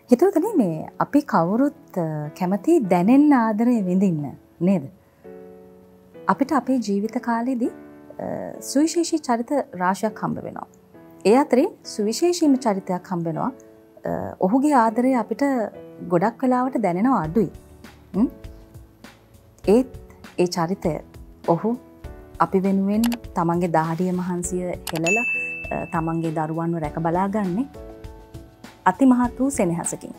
හිතවතුනි මේ අපි කවුරුත් කැමති දැනෙන්න ආදරය විඳින්න නේද? අපිට අපේ ජීවිත කාලෙදී සුවිශේෂී චරිත රාශියක් හම්බ වෙනවා. ඒ අතරේ සුවිශේෂීම චරිතයක් හම්බ වෙනවා. ඔහුගේ ආදරය අපිට ගොඩක් වෙලාවට දැනෙනවා අඩුයි. ඒත් ඒ චරිතය ඔහු අපි වෙනුවෙන් තමන්ගේ දාඩිය මහන්සිය හෙළලා තමන්ගේ දරුවන්ව රැක බලාගන්නේ අතිමහත් වූ සෙනෙහසකින්.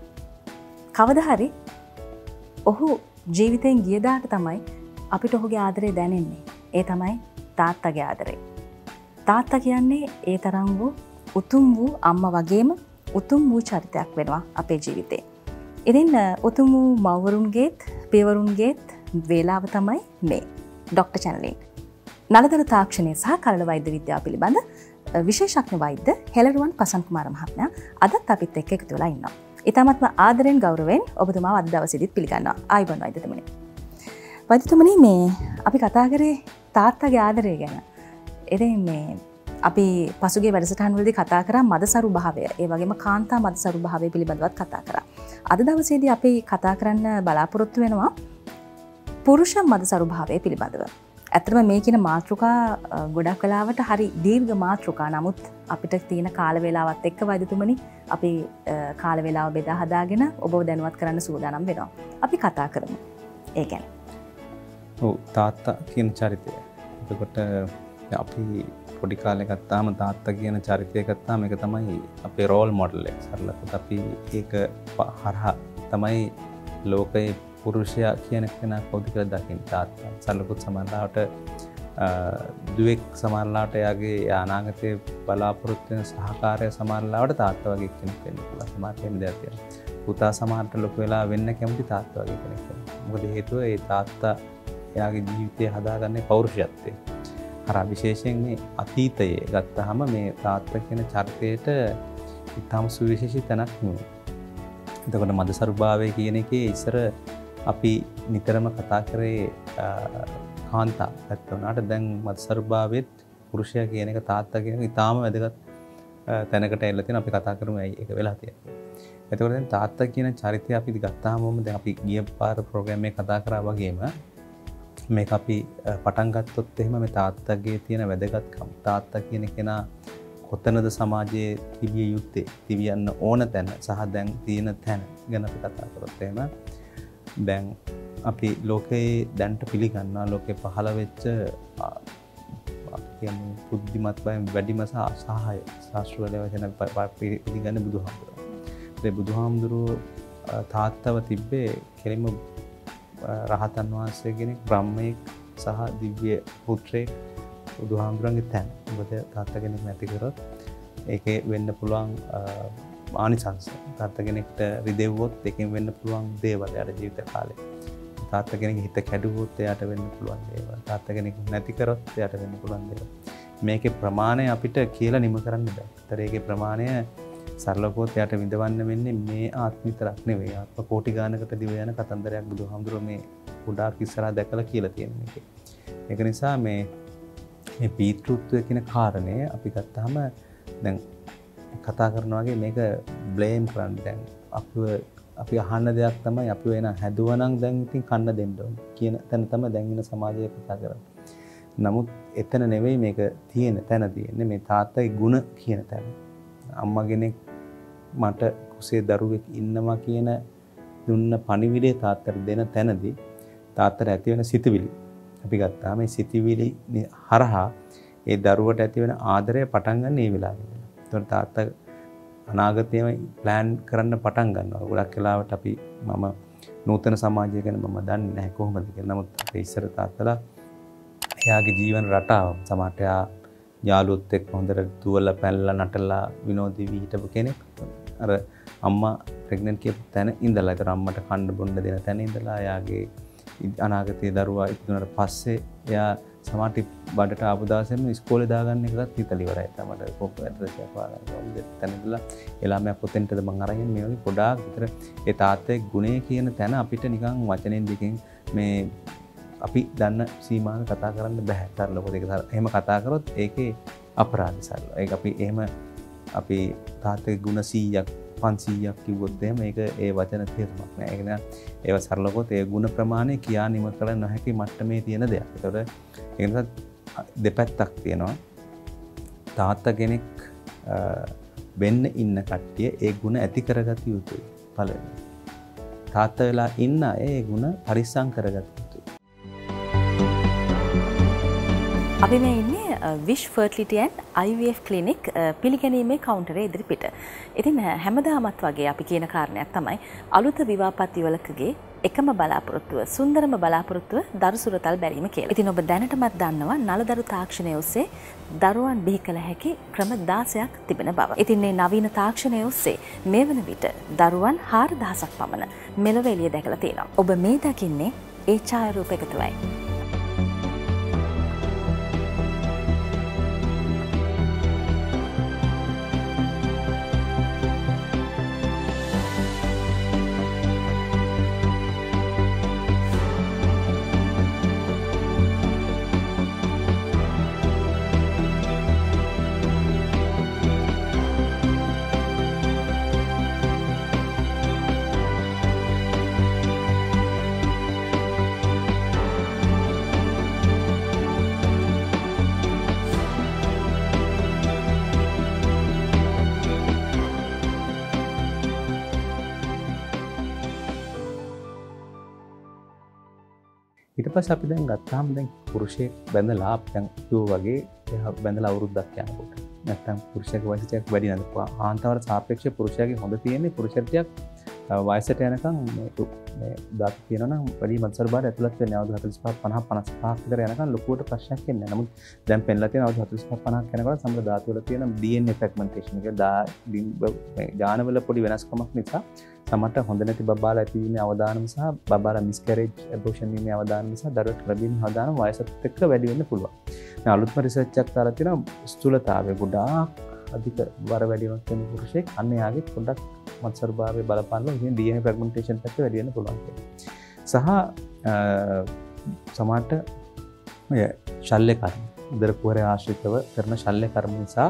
කවදා හරි ඔහු ජීවිතයෙන් ගියදාට තමයි අපිට ඔහුගේ ආදරය දැනෙන්නේ. ඒ තමයි තාත්තගේ ආදරය. තාත්තා කියන්නේ ඒ තරම් වූ උතුම් වූ අම්මා වගේම උතුම් වූ චරිතයක් වෙනවා අපේ ජීවිතේ. ඉතින් උතුම් වූ මව්වරුන්ගේත් පියවරුන්ගේත් වේලාව තමයි මේ ඩොක්ටර් චැනලෙන්. නලදර තාක්ෂණය සහ කලල වෛද්‍ය විද්‍යාව පිළිබඳ විශේෂඥ වෛද්‍ය හෙළරුවන් පසන් කුමාර මහත්මයා අදත් අපිත් එක්ක එකතු වෙලා ඉන්නවා. ඊටමත්ම ආදරෙන් ගෞරවයෙන් ඔබතුමාව අද දවසේදීත් පිළිගන්නවා. ආයුබෝවන් වෛද්‍යතුමනි. වෛද්‍යතුමනි මේ අපි කතා කරේ තාත්තගේ ආදරය ගැන. ඉතින් මේ අපි පසුගිය වැඩසටහන් වලදී කතා කරා මදසරු භාවය. ඒ වගේම කාන්තා මදසරු භාවය පිළිබඳවත් කතා කරා. අද දවසේදී අපි කතා කරන්න බලාපොරොත්තු වෙනවා පුරුෂ මදසරු භාවය පිළිබඳව. ඇත්තටම මේ කියන මාතෘකා ගොඩක් වෙලාවට හරි දීර්ඝ මාතෘකා. නමුත් අපිට තියෙන කාල වේලාවත් එක්ක වෛද්‍යතුමනි අපි කාල වේලාව බෙදා හදාගෙන ඔබව දැනුවත් කරන්න සූදානම් වෙනවා. අපි කතා කරමු ඒ ගැන. ඔව් තාත්තා කියන චරිතය. එතකොට අපි පොඩි කාලේ ගත්තාම තාත්තා කියන චරිතය ගත්තාම ඒක තමයි අපේ රෝල් මොඩල් එක. සරලව අපි ඒක හරහා තමයි ලෝකයේ පුරුෂයා කියන කෙනා කවුද කියලා දකින්න තාත්තා. සරලකුත් සමහරවිට දුවෙක් සමහරවිට එයාගේ අනාගතයේ බලාපොරොත්තු වෙන සහකාරය සමහරවිට තාත්තා වගේ කෙනෙක් වෙන්න පුළුවන්. සමහරවිට එහෙම දෙයක් තියෙනවා. පුතා සමහරවිට ලොකු වෙලා වෙන්න කැමති තාත්තා වගේ කෙනෙක් වෙනවා. මොකද හේතුව ඒ තාත්තා එයාගේ ජීවිතය හදාගන්නේ පෞරුෂයත්වයෙන්. අර විශේෂයෙන් මේ අතීතයේ ගත්තාම මේ තාත්තා කියන චරිතයට ඉතාම සුවිශේෂී තැනක් නෙවෙයි. එතකොට මදසරුභාවය කියන එකේ ඉස්සර අපි නිතරම කතා කරේ කාන්තා පැත්ත වුණාට දැන් මදසරුභාවෙත් පුරුෂයා කියන එක තාත්තා කියන එක ඉතාම වැදගත් තැනකට එල්ල තියෙන අපි කතා කරමු ඇයි ඒක වෙලා තියෙන්නේ. එතකොට දැන් තාත්තා කියන චරිතය අපි ගත්තාම දැන් අපි ගිය පාර ප්‍රෝග්‍රෑම් එකේ කතා කරා වගේම මේක අපි පටන් ගත්තොත් එහෙම මේ තාත්තගේ තියෙන වැදගත්කම තාත්තා කියන කෙනා කොතනද සමාජයේ තිබිය යුත්තේ තිබියන්න ඕන තැන සහ දැන් තියෙන තැන ගැන අපි කතා කරොත් එහෙම දැන් අපි ලෝකයේ දැන්ට පිළිගන්නවා ලෝකේ පහළ වෙච්ච කියන්නේ බුද්ධිමත් බයෙන් වැඩිම සහාය ශාස්ත්‍රීය වශයෙන් පිළිගන්න බුදුහාමුදුරුවෝ. ඒ බුදුහාමුදුරුවෝ තාත්තව තිබ්බේ කෙලින්ම රහතන් වහන්සේ කෙනෙක් බ්‍රහ්මයෙක් සහ දිව්‍ය පුත්‍රයෙක් බුදුහාමුදුරන්ගේ තැන. මොකද තාත්තා කෙනෙක් නැති කරොත් ඒකේ වෙන්න පුළුවන් ආනිසංස. තාත්තා කෙනෙක්ට රිදෙව්වොත් ඒකෙන් වෙන්න පුළුවන් දේවල් යාට ජීවිත කාලේ. තාත්තා කෙනෙක්ගේ හිත කැඩුවොත් එයාට වෙන්න පුළුවන් දේවල්. තාත්තා කෙනෙක් නැති කරොත් එයාට වෙන්න පුළුවන් දේවල්. මේකේ ප්‍රමාණය අපිට කියලා නිම කරන්න බෑ. ඒතර ඒකේ ප්‍රමාණය සරලවකෝත් එයාට විඳවන්න වෙන්නේ මේ ආත්ම විතරක් නෙවෙයි. ආත්ම කෝටි ගානකට දිව යන කතන්දරයක් බුදුහාමුදුරුවෝ මේ ගොඩාක් ඉස්සරහා දැකලා කියලා තියෙන මේකේ. ඒක නිසා මේ පීතෘත්වය කියන කාරණය අපි ගත්තාම දැන් කතා කරනවා වගේ මේක බ්ලේම් කරන්න දැන් අපි අහන්න දෙයක් තමයි අපි වෙන හැදුවනම් දැන් ඉතින් කන්න දෙන්න ඕන කියන තැන තමයි දැන් ඉන්න සමාජය කතා කරන්නේ. නමුත් එතන නෙවෙයි මේක තියෙන තැන තියෙන්නේ මේ තාත්තගේ ಗುಣ කියන තැන. අම්මා කෙනෙක් මට කුසේ දරුවෙක් ඉන්නවා කියන දුන්න පණිවිඩය තාත්තට දෙන තැනදී තාත්තට ඇති වෙන සිතුවිලි අපි ගත්තා මේ සිතුවිලි හරහා ඒ දරුවට ඇති වෙන ආදරය පටන් ගන්න මේ වෙලාවේ. ඒතකොට තාත්තා අනාගතයේම ප්ලෑන් කරන්න පටන් ගන්නවා. ගොඩක් වෙලාවට අපි මම නූතන සමාජය ගැන මම දන්නේ නැහැ කොහොමද කියලා. නමුත් අපේ ඉස්සර තාත්තලා එයාගේ ජීවන රටාව සමහරට එයා යාළුවොත් එක්ක හොඳට දුවලා පැනලා නටලා විනෝදී වී හිටපු කෙනෙක්. අර අම්මා ප්‍රෙග්නන්ට් කියපු තැන ඉඳලා ඒතර අම්මට කන්න බොන්න දෙන තැන ඉඳලා එයාගේ අනාගතයේ දරුවා ඉක්ුණාට පස්සේ එයා සමහරට බඩට ආපු දවසේම ඉස්කෝලේ දාගන්න එකවත් හිතලා ඉවරයි. තමයි කොප්ප ඇටරස් එකක් වාගන්න තැන ඉඳලා එළාමයක් පොතෙන්ටද මං අරගෙන මේ වගේ ගොඩාක් විතර ඒ තාත්තේ ගුණය කියන තැන අපිට නිකන් වචනෙන් දෙකෙන් මේ අපි දන්න සීමාව කතා කරන්න බෑ. තරලොකද ඒක එහෙම කතා කරොත් ඒකේ අපරාධ සරල. ඒක අපි එහෙම අපි තාත්තගේ ගුණ 100ක් 500ක් කිව්වොත් එහෙම මේක ඒ වචන තේරුමක් නෑ. ඒක නේ ඒව සරලවකොත් ඒ ಗುಣ ප්‍රමාණය කියා නිම කළ නොහැකි මට්ටමේ තියෙන දෙයක්. ඒතකොට ඒ නිසා දෙපැත්තක් තියෙනවා. තාත්තා කෙනෙක් වෙන්න ඉන්න කට්ටිය ඒ ಗುಣ ඇති කරගත යුතුයි. පළවෙනි. තාත්තා වෙලා ඉන්න අය ඒ ಗುಣ පරිස්සම් කරගත යුතුයි. අපි මේ ඉන්නේ wish fertility and IVF clinic පිළිගැනීමේ කවුන්ටරේ ඉදිරිපිට. ඉතින් හැමදාමත් වගේ අපි කියන කාරණයක් තමයි අලුත විවාහපත් යුවලකගේ එකම බලාපොරොත්තුව සුන්දරම බලාපොරොත්තුව දරු සුරතල් බැලීම කියලා. ඉතින් ඔබ දැනටමත් දන්නවා නලදරු තාක්ෂණය ඔස්සේ දරුවන් බිහි කළ හැකි ක්‍රම 16ක් තිබෙන බව. ඉතින් මේ නවීන තාක්ෂණය ඔස්සේ මේ වන විට දරුවන් 4000ක් පමණ මෙලොව එළිය දැකලා තියෙනවා. ඔබ මේ දකින්නේ ඒ ඡායාරූප එකතුවයි. ඊට පස්සේ අපි දැන් ගත්තාම දැන් පුරුෂයෙක් බැඳලා දැන් කිව්වා වගේ එයා බැඳලා අවුරුද්දක් යනකොට නැත්තම් පුරුෂයෙක් වයස ටිකක් වැඩි නේද ආන්තාවට සාපේක්ෂව පුරුෂයාගේ හොඳ තියෙන්නේ පුරුෂයෙක් වයසට යනකම් මේ දාත් කියනවා නම් වැඩි මත්සර බාර ඇතුළත් වෙන්නේ අවුරුදු 45 50 55 විතර යනකම් ලොකුවට ප්‍රශ්නයක් එන්නේ නැහැ. නමුත් දැන් පෙන්ලා තියෙන අවුරුදු 45 50ක් යනකොට සමහර ධාතු වල තියෙන DNA fragmentation එක ඥානවල පොඩි වෙනස්කමක් නිසා සමහරට හොඳ නැති බබාලා ඇතිවීමේ අවදානම සහ බබාලා මිස්කැරේජ් ඇබෝෂන් වීමේ අවදානම නිසා දරුවට ලැබීමේ අවදානම වයසත් එක්ක වැඩි වෙන්න පුළුවන්. දැන් අලුත්ම රිසර්ච් එකක් කරලා තියෙනවා ස්ථූලතාවය ගොඩාක් අධික බර වැඩි වෙනත් වෙන පුරුෂයෙක් අන්න යාගේ පොඩ්ඩක් මත්සරභාවයේ බලපානවා. ඉතින් DNA fragmentation පැත්ත වැඩි වෙන්න පුළුවන් කියලා. සහ සමහරට ඔය ශල්‍ය කර්ම උදර කුහරය ආශ්‍රිතව කරන ශල්‍ය කර්ම නිසා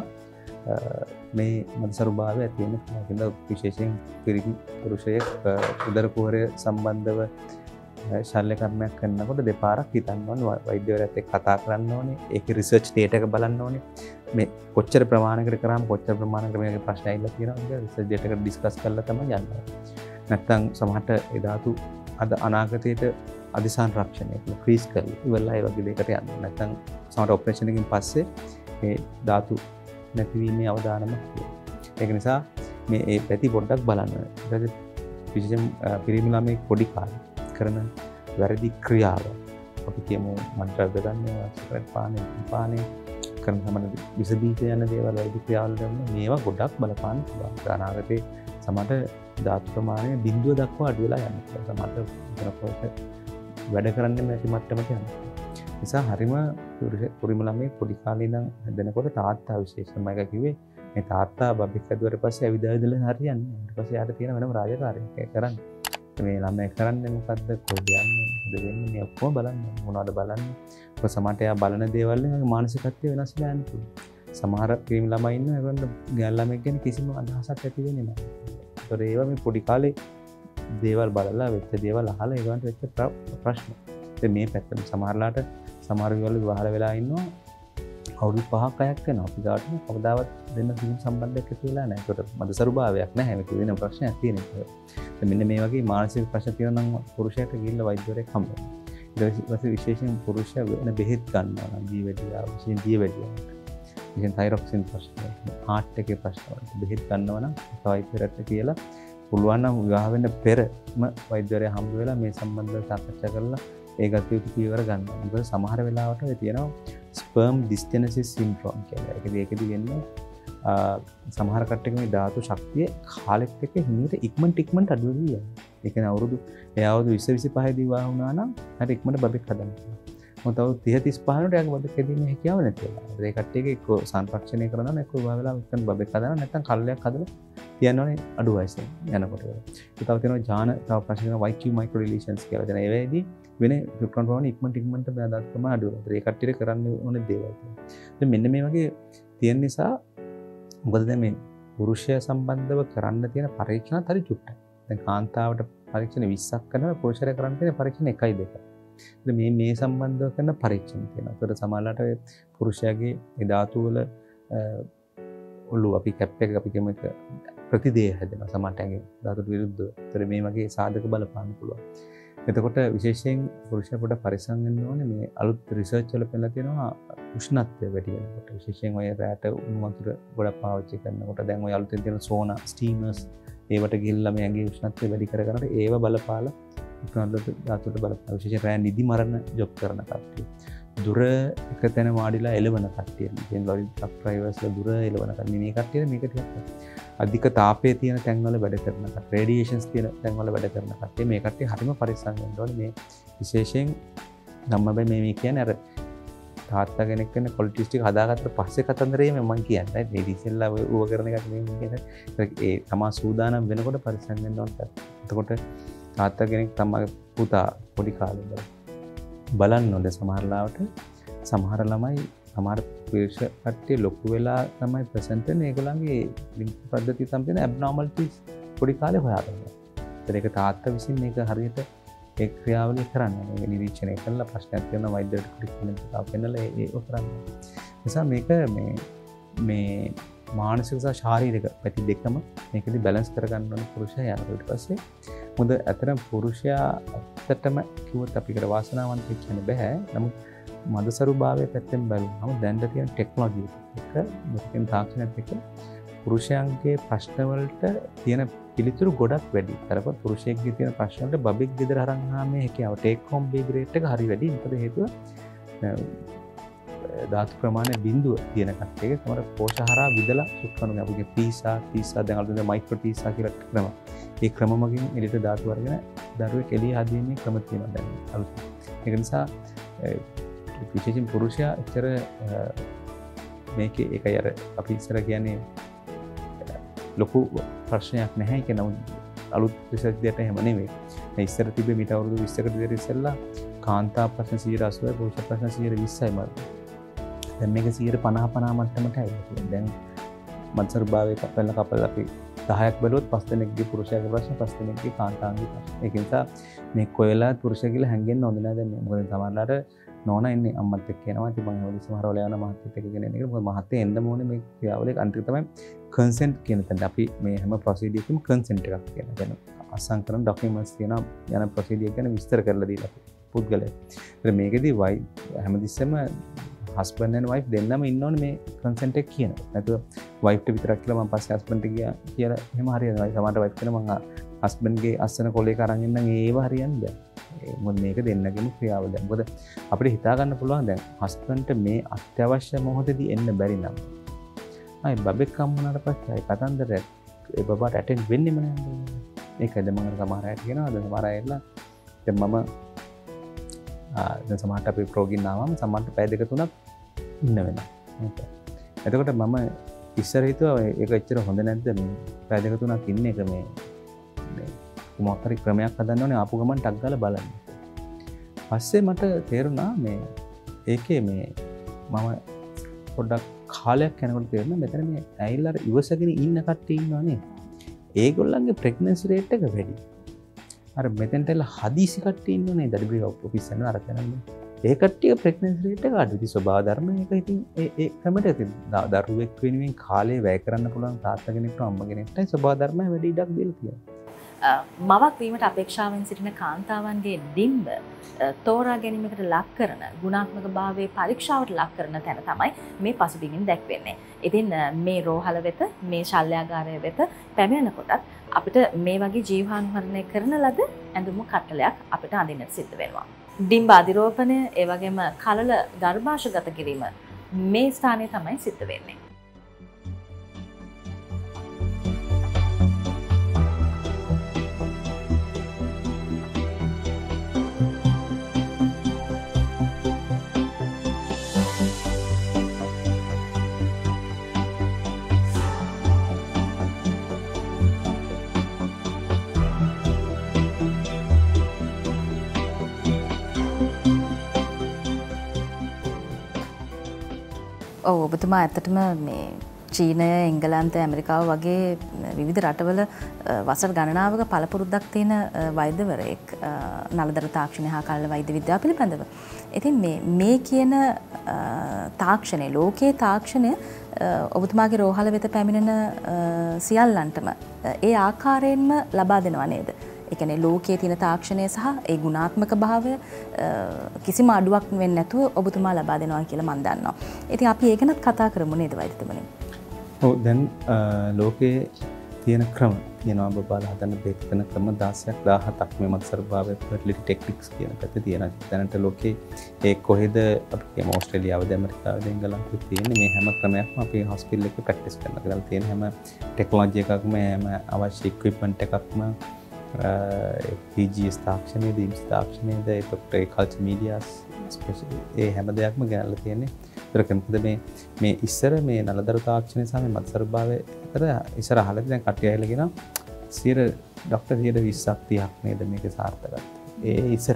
මේ මත්සරභාවය ඇති වෙන කෙනා විශේෂයෙන් පිරිමි පුරුෂයෙක් උදර කුහරය සම්බන්ධව ශල්‍ය කර්මයක් කරනකොට දෙපාරක් හිතන්න ඕනේ වෛද්‍යවරයාත් එක්ක කතා කරන්න ඕනේ ඒකේ රිසර්ච් ඩේටා එක බලන්න ඕනේ මේ කොච්චර ප්‍රමාණයකට කරාම කොච්චර ප්‍රමාණයකට මේකේ ප්‍රශ්න ඇවිල්ලා තියෙනවද කියලා රිසර්ච් ඩේටා එක ඩිස්කස් කරලා තමයි යන්නේ. නැත්තම් සමහරට ඒ ධාතු අද අනාගතයේට අධිසාන රක්ෂණය කියලා ෆ්‍රීස් කරලා ඉවරලා ඒ වගේ දෙයකට යන්න. නැත්තම් සමහරට ඔපරේෂන් එකකින් පස්සේ මේ ධාතු නැතිවීමේ අවදානම ඒක නිසා මේ ඒ පැති පොඩ්ඩක් බලන්න. ඊට විශේෂයෙන් පිරිමි ළමයි පොඩි කාලේ කරන වැරදි ක්‍රියාව අපි කියමු මන්ත්‍රය ගන්නවා සිගරට් පානේ කරන සමන විස බීජ යන දේවල් වැරදි ක්‍රියාවල් කරන මේවා ගොඩක් බලපාන පුළුවන්. අනාගතේ සමහර ධාතු ප්‍රමාණය බිඳුව දක්වා අඩු වෙලා යනවා. සමහර වැඩ කරන්නේ නැති මට්ටමට යනවා. නිසා හරිම පුරිම ළමයි පොඩි කාලේ ඉඳන් හැදෙනකොට තාත්තා විශේෂයෙන්ම එක කිව්වේ මේ තාත්තා බබෙක් හැදුවට පස්සේ ඇවිදවිදලා හරියන්නේ. ඊට පස්සේ යාට තියෙන වෙනම රාජකාරියක් ඒක කරන්නේ. මේ ළමයි කරන්නේ මොකද්ද කොහෙද යන්නේ මොකද වෙන්නේ මේ ඔක්කොම බලන්න මොනවද බලන්නේ. ඔය සමහරට එයා බලන දේවල් වලින් මානසිකත්වය වෙනස් වෙලා යන්න පුළුවන්. සමහර පිරිමි ළමයි ඉන්නවා ඒගොල්ලෝ ගෑල් ළමෙක් ගැන කිසිම අදහසක් ඇති වෙන්නේ නැහැ. ඒතර ඒවා මේ පොඩි කාලේ දේවල් බලලා වෙච්ච දේවල් අහලා ඒගොල්ලන්ට වෙච්ච ප්‍රශ්න. ඉතින් මේ පැත්තට සමහරලාට සමහර විවල විවාහ වෙලා ඉන්නවා අවුරුදු 5ක් 6ක් වෙනවා. අපි ගාවට කවදාවත් දෙන්න කිසිම සම්බන්ධයක් ඇති වෙලා නැහැ. ඒකට මදසරුභාවයක් නැහැ. මේක වෙන ප්‍රශ්නයක් තියෙන එක. මෙන්න මේ වගේ මානසික ප්‍රශ්න තියෙනවා නම් පුරුෂයාට ගිහිල්ලා වෛද්‍යවරයෙක් හම්බ වෙනවා. ඊට පස්සේ විශේෂයෙන් පුරුෂයා වෙන බෙහෙත් ගන්නවා නම් දීවැඩියා විශේෂයෙන් දීවැඩියා. විශේෂයෙන් තයිරොක්සින් ප්‍රශ්න, හાર્ට් එකේ ප්‍රශ්න වලට බෙහෙත් ගන්නවා නම් වෛද්‍යවරයාට කියලා පුළුවන් නම් විවාහ වෙන්න පෙරම වෛද්‍යවරයා හම්බ වෙලා මේ සම්බන්ධව සාකච්ඡා කරලා ඒ ගත යුතු පියවර ගන්නවා. මොකද සමහර වෙලාවට ඒ තියෙනවා ස්පර්ම් ඩිස්ජෙනසිස් සින්ඩ්‍රෝම් කියලා. ඒකදී වෙන්නේ සමහර කට්ටියක මේ ධාතු ශක්තිය කාලෙත් එක්ක හිමීට ඉක්මනට අඩු වෙවි යනවා. ඒ කියන්නේ අවුරුදු 20 25 දී විවාහ වුණා නම් හරි ඉක්මනට බබෙක් හදන්න පුළුවන්. මොකද අවුරුදු 30 35 කට යාගේ බබෙක් හැදීමේ හැකියාව නැති වෙලා. ඒ කට්ටියක එක්ක සංරක්ෂණය කරනවා නම් එක්ක විවාහ වෙලා ඉක්මන බබෙක් හදනවා නැත්නම් කල්ලයක් හදලා තියනවනේ අඩු වයසේ යනකොට. ඒ තව තියෙනවා ඥාන තව ප්‍රශ්න කරන YQ micro deletions කියලා. දැන් ඒවෙදී වෙන ඩොක්ටරන් ප්‍රමාණය ඉක්මනට බඳක් ප්‍රමාණය අඩු වෙනවා. ඒ කට්ටියට කරන්න ඕනේ දේවල්. දැන් මෙන්න මේ වගේ තියෙන නිසා මොකද දැන් මේ පුරුෂය සම්බන්ධව කරන්න තියෙන පරීක්ෂණ හරි චුට්ටයි. දැන් කාන්තාවට පරීක්ෂණ 20ක් කරනවා පුරුෂයර කරන්න තියෙන පරීක්ෂණ 1යි 2යි. මේ සම්බන්ධව කරන පරීක්ෂණ තියෙනවා. ඒකට සමහරවිට පුරුෂයාගේ ඒ ධාතු වල ඔළුව අපි කැප් එක අපි කියමු ප්‍රතිදේහ හැදෙනවා සමහරටගේ ධාතුට විරුද්ධව. ඒතර මේ වගේ සාධක බලපාන්න පුළුවන්. එතකොට විශේෂයෙන් පුරුෂයා පොඩ පරිස්සම් වෙන්න ඕනේ. මේ අලුත් රිසර්ච් වල පෙන්නලා තියෙනවා උෂ්ණත්වය වැඩි වෙනකොට. විශේෂයෙන් ඔය රැට උණු වතුර ගොඩක් පාවිච්චි කරනකොට දැන් ඔය අලුතෙන් තියෙන සෝනා ස්ටීමර්ස් ඒවට ගිහිල්ලා මේ ඇඟේ උෂ්ණත්වය වැඩි කර ගන්නට ඒව බලපාලා උෂ්ණත්වයට ධාතුවට බලපාන විශේෂයෙන් රැ නිදි මරණ ජොබ් කරන කට්ටිය. දුර එක තැන වාඩිලා එළවන කට්ටිය. ඉතින් ලොරි ට්‍රක් ඩ්‍රයිවර්ස්ලා දුර එළවන කට්ටිය මේ කට්ටිය මේක ටිකක් අධික තාපයේ තියෙන තැන්වල වැඩ කරන කට්ටිය, රේඩියේෂන්ස් තියෙන තැන්වල වැඩ කරන කට්ටිය මේ කට්ටිය හරිම පරිස්සම් වෙන්න ඕනේ. මේ විශේෂයෙන් ධම්මබයි මේ කියන්නේ අර තාත්තා කෙනෙක් වෙන ක්වොලිටිස් ටික හදාගත්තට පස්සේ කතන්දරේ මම කියන්නේ. මේ ඉතින්ලා ඌව කරන එකට මේ කියන්නේ. ඒ තමා සූදානම් වෙනකොට පරිස්සම් වෙන්න ඕනේ. එතකොට තාත්තා කෙනෙක් තමගේ පුතා පොඩි කාලේ ඉඳලා බලන්න ඕනේ. සමහරලාවට සමහර ළමයි සමහර පුරුෂ කට්ටිය ලොකු වෙලා තමයි ප්‍රසන්ට් වෙන්නේ. ඒගොල්ලන්ගේ ලිංග පද්ධතිය සම්පූර්ණ ඇබ්නෝමැලිටිස් පොඩි කාලේ හොයාගන්නවා. ඒක තාත්තා විසින් මේක හරියට ඒ ක්‍රියාවලිය කරන්න ඕනේ. ඒක නිරීක්ෂණය කරලා ප්‍රශ්නයක් තියෙනවා වෛද්‍යවරයෙකුට ක්ලිනික් පෙන්නලා ඒක කරන්න. නිසා මේක මේ මානසික සහ ශාරීරික පැති දෙකම මේකෙදි බැලන්ස් කරගන්න ඕනේ පුරුෂයා යනකොට. ඊට පස්සේ මොකද ඇත්තටම පුරුෂයා ඇත්තටම කිව්වොත් අපිට වාසනාවන්ත කියන්න බෑ. නමුත් මදසරු භාවයේ පැත්තෙන් බලුවම දැන්ට තියෙන ටෙක්නොලොජි එක මුලින් තාක්ෂණයත් එක්ක පුරුෂයන්ගේ ප්‍රශ්න වලට තියෙන පිළිතුරු ගොඩක් වැඩි. කරපොත් පුරුෂයෙක්ගේ තියෙන ප්‍රශ්න වලට බබෙක් ගෙදර අරන් ආමේ හැකියාව ටේක් හෝම් බේබි රේට් එක හරි වැඩි. මොකද හේතුව ධාතු ප්‍රමාණය බිඳුව තියෙන කට්ටියගේ තමයි පෝෂාහාර විදලා සුක්කනු අපගේ පීසා දැන් අලුතෙන් මයික්‍රෝ පීසා කියලා ක්‍රම. ඒ ක්‍රම මගින් එළියට ධාතු වර්ගන දරුවෙක් එළිය හදීමේ ක්‍රම තියෙනවා දැන් අලුත්. ඒක නිසා විශේෂයෙන් පුරුෂයා එච්චර මේකේ ඒකයි අර අපි ඉස්සර කියන්නේ ලොකු ප්‍රශ්නයක් නැහැ. ඒක නමුත් අලුත් රිසර්ච් දෙයට එහෙම නෙවෙයි. මේ ඉස්සර තිබ්බේ මීට අවුරුදු 20කට විතර ඉස්සෙල්ලා කාන්තා ප්‍රශ්න 80%යි පුරුෂ ප්‍රශ්න 20%යි මත. දැන් මේක 50% මට්ටමට ඇවිල්ලා. දැන් මත්සර භාවයේ කපල අපි 10ක් බැලුවොත් 5 දෙනෙක්ගේ පුරුෂයාගේ ප්‍රශ්න 5 දෙනෙක්ගේ කාන්තාවගේ ප්‍රශ්න. ඒක නිසා මේ කොයලා පුරුෂය කියලා හැංගෙන්න හොඳ නැහැ. දැන් මොකද සමහරලාට නෝනා ඉන්නේ අම්මත් එක්ක යනවා. ඉතින් මම හොලි සමහරවල යන මහත්තයෙක් එක්ක ගෙන එන්නේ. මොකද මහත්තයා එන්න ඕනේ මේ ක්‍රියාවලිය අන්තිම තමයි කන්සෙන්ට් කියන තැන. අපි මේ හැම ප්‍රොසීඩියර් එකකම කන්සෙන්ට් එකක් කියනවා. දැන් අසං කරන ඩොකියුමන්ට්ස් තියෙනවා යන ප්‍රොසීඩියර් ගැන විස්තර කරලා දීලා පුද්ගලයා. ඒත් මේකෙදී හැමතිස්සෙම හස්බන්ඩ් ඇන්ඩ් වයිෆ් දෙන්නම ඉන්න ඕනේ මේ කන්සෙන්ට් එක කියනවා. නැතුව වයිෆ්ට විතරක් කියලා මම පස්සේ හස්බන්ඩ්ට ගියා කියලා එහෙම හරියන්නේ නැහැ. සමහරට වයිෆ් කියන මම හස්බන්ඩ්ගේ අස්සන කොලේක අරන් ඉන්නම් ඒව හරියන්නේ නැහැ. මොකද මේක දෙන්නගෙම ක්‍රියාවලිය. මොකද අපිට හිතා ගන්න පුළුවන් දැන් හස්බන්ඩ්ට මේ අත්‍යවශ්‍ය මොහොතේදී එන්න බැරි නම් අය බබෙක් හම්බුනාට පස්සේ අය කතන්දර ඒ බබාට ඇටෙන්ඩ් වෙන්නෙම නැහැ. ඒකද මම සමහර අයට කියනවා දැන් සමහර අය ඉන්නවා දැන් මම දැන් සමහරට අපි ප්‍රෝගින් ආවම සමහරට පැය දෙක තුනක් ඉන්න වෙනවා. එතකොට මම ඉස්සර හිතුවා ඒක එච්චර හොඳ නැද්ද මේ පැය දෙක තුනක් ඉන්න එක මේ මොකක් හරි ක්‍රමයක් හදන්න ඕනේ ආපු ගමන් ටක් ගාලා බලන්න. පස්සේ මට තේරුණා මේ ඒකේ මේ මම පොඩ්ඩක් කාලයක් යනකොට තේරුණා මෙතන මේ ඇයිලා ඉවසගෙන ඉන්න කට්ටිය ඉන්නවනේ. ඒගොල්ලන්ගේ ප්‍රෙග්නන්සි රේට් එක වැඩි. අර මෙතෙන්ට එලා හදිසි කට්ටිය ඉන්නවනේ WBO ඔෆිස් එකේ අර කරන්නේ. ඒ කට්ටිය ප්‍රෙග්නන්සි රේට් එක අඩුයි. ස්වභාව ධර්ම එක ඉතින් ඒ ක්‍රමයට ඉතින් දරුවෙක් වෙනුවෙන් කාලේ වැය කරන්න පුළුවන් තාත්තා කෙනෙක්ට අම්මා කෙනෙක්ට ස්වභාව ධර්ම වැඩි ඉඩක් දීලා තියෙනවා. මවක් වීමට අපේක්ෂාවෙන් සිටින කාන්තාවන්ගේ ඩිම්බ තෝරා ගැනීමකට ලක් කරන ගුණාත්මක භාවයේ පරීක්ෂාවට ලක් කරන තැන තමයි මේ පසුබිමින් දැක්වෙන්නේ. ඉතින් මේ රෝහල වෙත මේ ශල්‍යාගාරය වෙත පැමිණෙනකොටත් අපිට මේ වගේ ජීවාණුහරණය කරන ලද ඇඳුම් කට්ටලයක් අපිට අඳින්නට සිද්ධ වෙනවා. ඩිම්බ අධිරෝපණය ඒ වගේම කලල ගර්භාෂගත කිරීම මේ ස්ථානයේ තමයි සිද්ධ වෙන්නේ. ඔව් ඔබතුමා ඇත්තටම මේ චීනය එංගලන්තය ඇමරිකාව වගේ විවිධ රටවල වසර ගණනාවක පළපුරුද්දක් තියෙන වෛද්‍යවරයෙක් නලදර තාක්ෂණය හා කල්ල වෛද්‍ය විද්‍යාව පිළිබඳව. ඉතින් මේ කියන තාක්ෂණය ලෝකයේ තාක්ෂණය ඔබතුමාගේ රෝහල වෙත පැමිණෙන සියල්ලන්ටම ඒ ආකාරයෙන්ම ලබා දෙනවා නේද? ඒ කියන්නේ ලෝකයේ තියෙන තාක්ෂණය සහ ඒ ගුණාත්මක භාවය කිසිම අඩුවක් වෙන්නේ නැතුව ඔබතුමා ලබා දෙනවා කියලා මම දන්නවා. ඉතින් අපි ඒක ගැනත් කතා කරමු නේද වෛද්‍යතුමනි? ඔව් දැන් ලෝකයේ තියෙන ක්‍රම කියනවා බබාලා හදන්න බේත් කරන ක්‍රම 16ක් 17ක් මේ මත්සර භාවය ෆර්ටිලිටි ටෙක්නික්ස් කියන පැත්තේ තියෙනවා. දැනට ලෝකේ ඒ කොහෙද අපි කියමු ඕස්ට්‍රේලියාවද ඇමරිකාවද එංගලන්තෙ තියෙන මේ හැම ක්‍රමයක්ම අපි හොස්පිටල් එකේ ප්‍රැක්ටිස් කරනවා. ඒකලා තියෙන හැම ටෙක්නොලොජි එකක්ම හැම අවශ්‍ය ඉක්විප්මන්ට් එකක්ම PGS තාක්ෂණයේද IMSI තාක්ෂණයේද ඒකට කල්චර් මීඩියාස් ස්පෙෂලි ඒ හැම දෙයක්ම ගෙනල්ලා තියෙන්නේ. ඒතර මොකද මේ ඉස්සර මේ නලදරු තාක්ෂණය සහ මේ මත්සර භාවය අතර ඉස්සර අහලා දැන් කට්ටිය ඇවිල්ලා කියනවා ડોක්ටර් 20ක් 30ක් නේද මේක සාර්ථකයි. ඒ ඉස්සර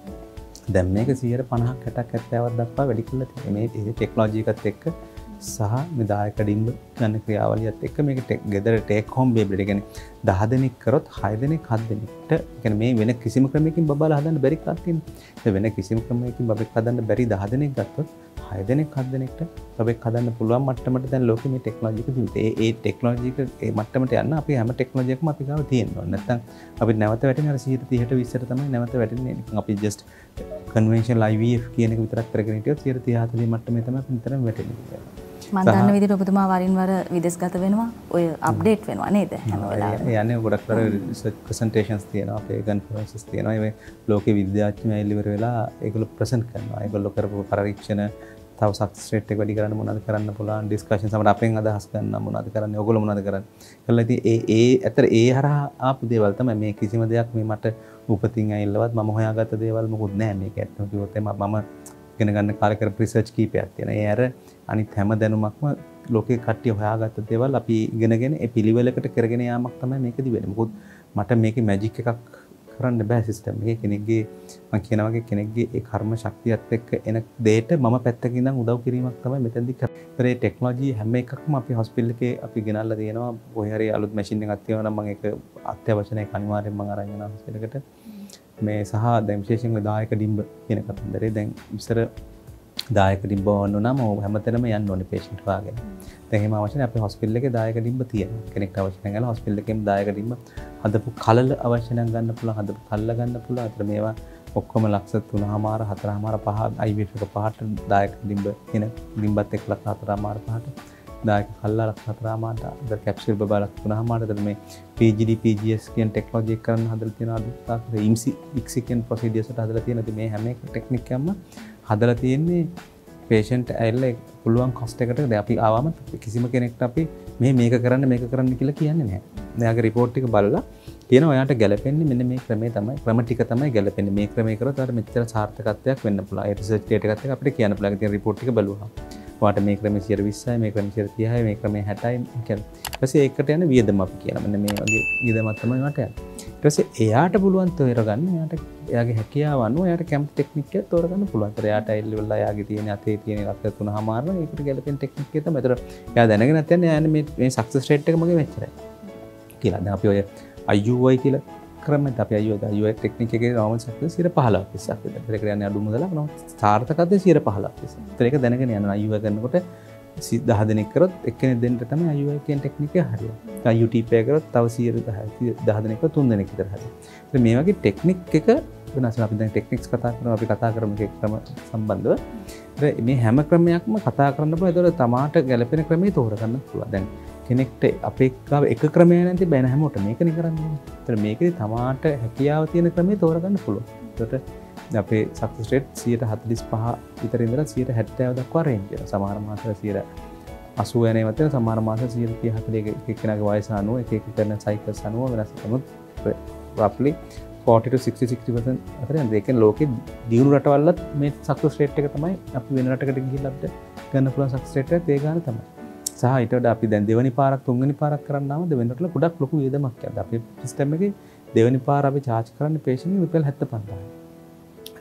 දැන් මේක 50ක් 60ක් 70ක් දක්වා වැඩි කරලා තියෙනවා. මේ ටෙක්නොලොජි එකත් එක්ක සහ මේ දායක ඩිම්බ ගන්න ක්‍රියාවලියත් එක්ක මේක ගෙදර ටේක් හෝම් බේබි එක කියන්නේ 10 දෙනෙක් කරොත් 6 දෙනෙක් 7 දෙනෙක්ට කියන්නේ මේ වෙන කිසිම ක්‍රමයකින් බබාලා හදන්න බැරි එකක් තියෙනවා. වෙන කිසිම ක්‍රමයකින් බබෙක් හදන්න බැරි 10 දෙනෙක් ගත්තොත් 6 දෙනෙක් 7 දෙනෙක්ට බබෙක් හදන්න පුළුවන් මට්ටමට දැන් ලෝකෙ මේ ටෙක්නොලොජි එක තිබුණේ. ඒ ටෙක්නොලොජි එක ඒ මට්ටමට යන්න අපි හැම ටෙක්නොලොජි එකම අපි ගාව තියෙනවා. නැත්නම් අපි නැවත වැටෙන්නේ අර 130ට 20ට තමයි නැවත වැටෙන්නේ. නිකන් අපි ජස්ට් කන්වෙන්ෂනල් IVF කියන එක විතරක් කරගෙන හිටියොත් 130 40 මට්ටමේ තමයි අපි නිතරම වැටෙන්නේ. මම දන්න විදිහට ඔබතුමා වරින් වර විදේශගත වෙනවා ඔය අප්ඩේට් වෙනවා නේද හැම වෙලාවෙම යන්නේ ගොඩක් කර රිසර්ච් ප්‍රසන්ටේෂන්ස් තියෙනවා අපේ කන්ෆරන්සස් තියෙනවා ඒ ලෝකේ විද්‍යාඥයෝ ඉලිවර වෙලා ඒගොල්ලෝ ප්‍රසන්ට් කරනවා ඒගොල්ලෝ කරපු පරීක්ෂණ තව සක්සස් රේට් එක වැඩි කරන්න මොනවද කරන්න පුළුවන් ඩිස්කෂන් සමහර අපෙන් අදහස් ගන්න මොනවද කරන්නේ ඔයගොල්ලෝ මොනවද කරන්නේ කියලා ඉතින් ඇතර ඒ හරහා ආපු දේවල් තමයි මේ කිසිම දෙයක් මේ මට උපතින් ඇවිල්ලවත් මම හොයාගත්ත දේවල් මොකුත් නැහැ මේක ඇත්තම කිව්වොත් මම ඉගෙන ගන්න කාලේ කරපු රිසර්ච් කීපයක් තියෙනවා. ඒ අර අනිත් හැම දැනුමක්ම ලෝකේ කට්ටිය හොයාගත්ත දේවල් අපි ඉගෙනගෙන ඒ පිළිවෙලකට කරගෙන යාමක් තමයි මේකදී වෙන්නේ. මොකද මට මේකේ මැජික් එකක් කරන්න බෑ සිස්ටම් එකේ කෙනෙක්ගේ මම කියනවා වගේ කෙනෙක්ගේ ඒ කර්ම ශක්තියත් එක්ක එන දෙයට මම පැත්තකින් ඉඳන් උදව් කිරීමක් තමයි මෙතෙන්දී කරන්නේ. ඒ ටෙක්නොලොජි හැම එකක්ම අපි හොස්පිටල් එකේ අපි ගෙනල්ලා තියෙනවා. කොහේ හරි අලුත් මැෂින් එකක් තියෙනවා නම් මම ඒක අත්‍යවශ්‍ය නැහැ අනිවාර්යෙන් මම අරන් යනවා හොස්පිටල් එකට. මේ සහ දැන් විශේෂයෙන්ම දායක ඩිම්බ කියන කතන්දරේ දැන් ඉස්සර දායක ඩිම්බ වන්න නම් හැමතැනම යන්න ඕනේ පේෂන්ට් වාගෙන. දැන් එහෙම අවශ්‍ය නැහැ අපේ හොස්පිටල් එකේ දායක ඩිම්බ තියෙනවා. කෙනෙක්ට අවශ්‍ය නම් ගාලා හොස්පිටල් එකේම දායක ඩිම්බ හදපු කලල අවශ්‍ය නම් ගන්න පුළුවන් හදපු කල්ල ගන්න පුළුවන්. අතර මේවා ඔක්කොම ලක්ෂ 3මාර 4මාර 5 IVF එක පහට දායක ඩිම්බ කියන ඩිම්බත් එක්ක ලක්ෂ 4මාර 5ට දායක කල්ලා ලක්ෂ 4මාරට අද කැප්සියුල් බබා ලක්ෂ 3මාරට අතර මේ PGD PGS කියන ටෙක්නොලොජි එක කරන්න හදලා තියෙන අද IMSI ICSI කියන ප්‍රොසීඩියර්ස් වලට හදලා තියෙන මේ හැම ටෙක්නික් එකක්ම හදලා තියෙන්නේ patient ඇවිල්ලා පුළුවන් cost එකට දැන් අපි ආවම කිසිම කෙනෙක්ට අපි මේක කරන්න කියලා කියන්නේ නැහැ. එයාගේ report එක බලලා කියන ඔයාට ගැලපෙන්නේ මෙන්න මේ ක්‍රමය තමයි ක්‍රම ටික තමයි ගැලපෙන්නේ. මේ ක්‍රමය කරොත් ඔයාලට මෙච්චර සාර්ථකත්වයක් වෙන්න පුළුවන්. ඒ රිසර්ච් ඩේටා එකත් එක්ක අපිට කියන්න පුළුවන්. තියෙන report ටික බලුවා. ඔයාට මේ ක්‍රමය 20යි මේ ක්‍රමය 30යි මේ ක්‍රමය 60යි කියන්නේ. ඊට පස්සේ ඒකට යන වියදම අපි කියනවා. මෙන්න මේ වගේ වියදමක් තමයි ඔයාට යන්නේ. ඊට පස්සේ එයාට පුළුවන් තෝරගන්න එයාට එයාගේ හැකියාව අනුව එයාට කැම්ප් ටෙක්නික් එක තෝරගන්න පුළුවන්. ඒතර එයාට ඇවිල්ලා එයාගේ තියෙන අතේ තියෙන ලක්ෂ 3මාරන ඒකට ගැලපෙන ටෙක්නික් එක තමයි. ඒතර එයා දැනගෙන නැත්නම් එයා මේ සක්සස් රේට් එක මගේ මෙච්චරයි කියලා. දැන් අපි ඔය IUI කියලා ක්‍රමෙත් අපි IUI ටෙක්නික් එකේ normal සක්සස් 15ක් විස්සක් විතර. ඒකට යන්නේ අඩු මුදලක් නෝ සාර්ථකත්වය 15ක් විස්සක්. ඒතර ඒක දැනගෙන යනවා IUI කරනකොට 10 දෙනෙක් කරොත් එක්කෙනෙක් දෙන්න තමයි IUI කියන ටෙක්නික් එක හරියන්නේ. UTP කරොත් තව 10 දෙනෙක් කරොත් 3 දෙනෙක් විතර හරියන්නේ. ඒත් මේ වගේ ටෙක්නික් එක වෙනස් අපි දැන් ටෙක්නික්ස් කතා කරනවා අපි කතා කරමු ඒ ක්‍රම සම්බන්ධව. මේ හැම ක්‍රමයක්ම කතා කරන්න පුළුවන්. ඒතකොට තමාට ගැළපෙන ක්‍රමය තෝරගන්න පුළුවන්. දැන් කෙනෙක්ට අපේ ගාව එක ක්‍රමයක් නැති බෑන හැමෝට මේකනේ කරන්නේ. ඒතර මේකේ තමාට හැකියාව තියෙන ක්‍රමය තෝරගන්න පුළුවන්. ඒකට අපේ සක්සස් රේට් 45 විතර ඉඳලා 70 දක්වා රේන්ජ් වෙනවා. සමහර මාසවල 80 යනේවත් වෙනවා. සමහර මාස 30 40 එක්කෙනාගේ වයස අනුව එක එක කරන සයිකල්ස් අනුව වෙනස් වෙනවා. roughly 40 to 60% අතර යනවා. ඒ කියන්නේ ලෝකෙ දියුණු රටවල්ලත් මේ සක්සස් රේට් එක තමයි අපි වෙන රටකට ගිහිල්ලා අපිට ගන්න පුළුවන් සක්සස් රේට් එක ඒ ගාන තමයි. සහ ඊට වඩා අපි දැන් දෙවෙනි පාරක් තුන්වෙනි පාරක් කරන්නාම දෙවෙනි රටවල ගොඩක් ලොකු වියදමක් යනවා. අපේ සිස්ටම් එකේ දෙවෙනි පාර අපි charge කරන්නේ patient රුපියල් 75000යි.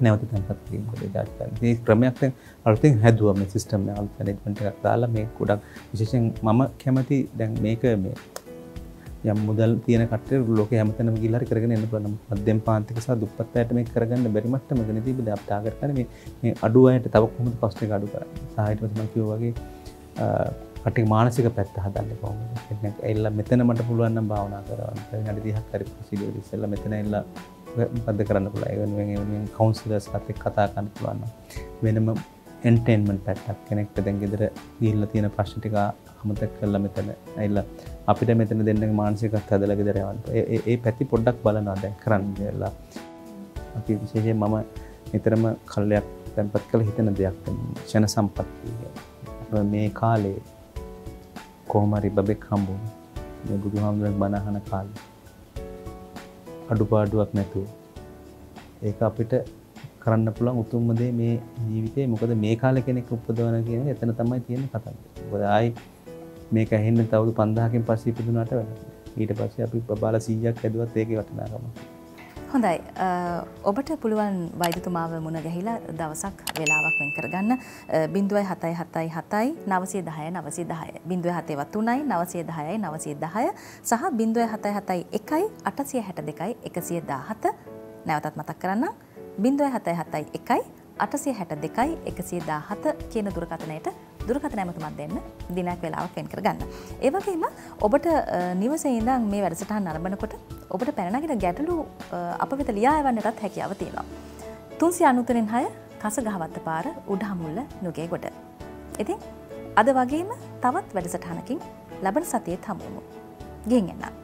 නැවත තැන්පත් කිරීම කොට ජාතිකාරී. මේ ක්‍රමයක් දැන් අලුතෙන් හැදුවා මේ සිස්ටම් එක අලුත් මැනේජ්මන්ට් එකක් දාලා මේ ගොඩක් විශේෂයෙන් මම කැමති දැන් මේක මේ යම් මුදල් තියෙන කට්ටිය ලෝකේ හැමතැනම ගිහිල්ලා හරි කරගෙන එන්න පුළුවන්. මධ්‍යම පාන්තික සහ දුප්පත් අයට මේක කරගන්න බැරි මට්ටමකදී ඉතින් අපි ටාගට් කරන්නේ මේ අඩු අයට තව කොහොමද කොස්ට් එක අඩු කරන්නේ. සහ ඊට පස්සේ මම කිව්වා වගේ කට්ටිය මානසික පැත්ත හදන්නේ කොහොමද? එන්න ඇවිල්ලා මෙතන මට පුළුවන් නම් භාවනා කරවන්න. විනාඩි 30ක් හරි ප්‍රොසීඩර් ඉස්සෙල්ලා මෙතන ඇවිල්ලා මොකද්ද කරන්න පුළුවන්. ඒ වෙනුවෙන් කවුන්සිලර්ස් එක්ක කතා කරන්න පුළුවන්. වෙනම එන්ටර්ටේන්මන්ට් පැත්තක් කෙනෙක්ට දැන් ගෙදර ගිහිල්ලා තියෙන ප්‍රශ්න ටික අමතක කරලා මෙතන ඇවිල්ලා අපිට මෙතන දෙන්නගේ මානසිකත්වය හදලා ගෙදර යවන්න. ඒ පැති පොඩ්ඩක් බලනවා දැන් කරන්න කියලා. අපි විශේෂයෙන් මම නිතරම කල්යක් තැන්පත් කළ හිතන දෙයක් ක්ෂණ සම්පත්තිය. මේ කාලේ කොහොම හරි බබෙක් හම්බුනේ. මේ බුදුහාමුදුරන් බණ අහන කාලේ. අඩුපාඩුවක් නැතුව. ඒක අපිට කරන්න පුළුවන් උතුම්ම දේ මේ ජීවිතේ. මොකද මේ කාලේ කෙනෙක් උපදවන කියන එක එතන තමයි තියෙන කතාව. මොකද ආයි මේක ඇහෙන්න තව 5000කින් පස්සේ ඉපදුනාට වැඩක් නෑ. ඊට පස්සේ අපි බබාලා 100ක් හැදුවත් ඒකේ වටිනාකම. හොඳයි. ඔබට පුළුවන් වෛද්‍යතුමාව මුණ ගැහිලා දවසක් වෙලාවක් වෙන් කරගන්න 07777 910 910 073 910 910 සහ 077 862 117 නැවතත් මතක් කරන්න 077 862 117 කියන දුරකථනයට දුරකථන ඇමතුමක් දෙන්න දිනයක් වෙලාවක් වෙන් කරගන්න. ඒ වගේම ඔබට නිවසේ ඉඳන් මේ වැඩසටහන නරඹනකොට ඔබට පැන නගින ගැටලු අප වෙත ලියා එවන්නටත් හැකියාව තියෙනවා. 393 කසගහවත්ත පාර උඩහමුල්ල නුගේගොඩ. ඉතින් අද වගේම තවත් වැඩසටහනකින් ලබන සතියේ හමු වෙමු. ගෙන් එන්න.